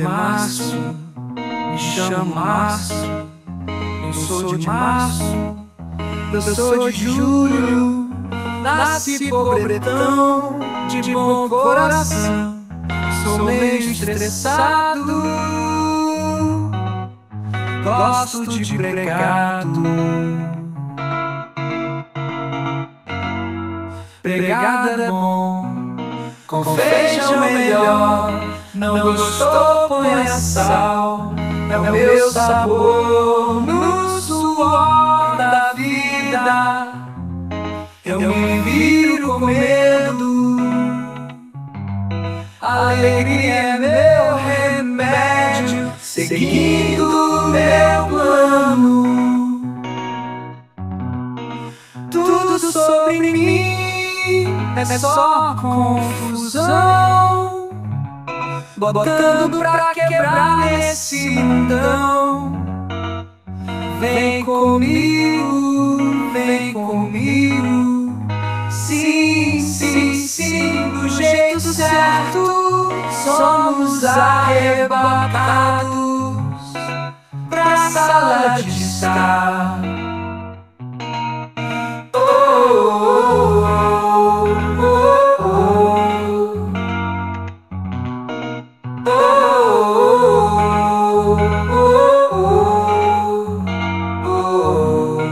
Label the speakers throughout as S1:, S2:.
S1: nome é Márcio, me chamo Márcio. Eu sou de março, eu sou de julho. Nasci pobretão, de bom coração. Sou meio estressado, gosto de pregado. Pregado é bom, com feijão melhor. Não gostou, põe sal. É o meu sabor no suor da vida. Eu me viro com medo. A alegria é meu remédio, seguindo meu plano. Tudo sobre mim é só confusão, botando pra quebrar nesse mundão. Vem comigo, vem comigo. Sim, sim, sim, do jeito certo. Somos arrebatados pra sala de estar. Oh, oh, oh, oh, oh, oh, oh, oh.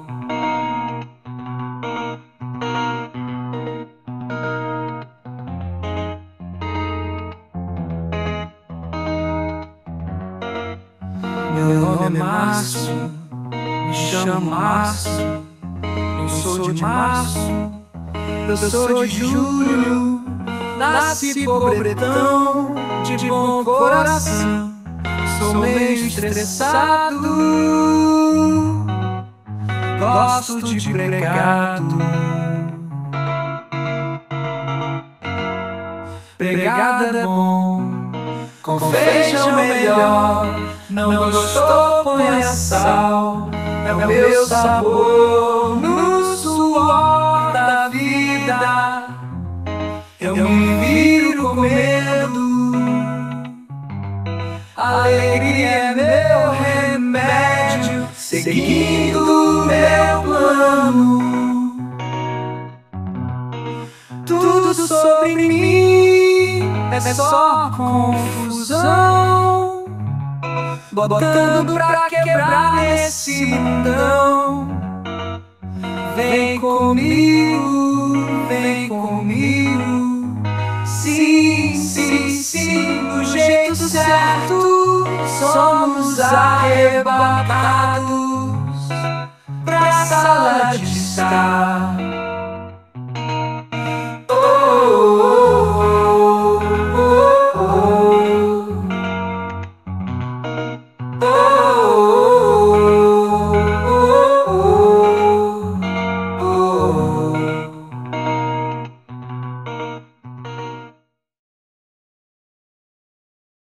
S1: Meu nome é Márcio, me chamo Márcio. Eu sou de março, eu sou de julho. Nasci pobretão, de bom coração. Sou meio estressado, gosto de pregado. Pregado é bom, com feijão melhor. Não gostou, põe sal. É o meu sabor no suor da vida. Eu me viro com medo. A alegria é meu remédio, seguindo meu plano. Tudo sobre mim é só confusão, botando pra quebrar nesse mundão. Vem comigo, vem comigo. Sim, sim, sim, do jeito certo. Somos arrebatados pra sala de estar.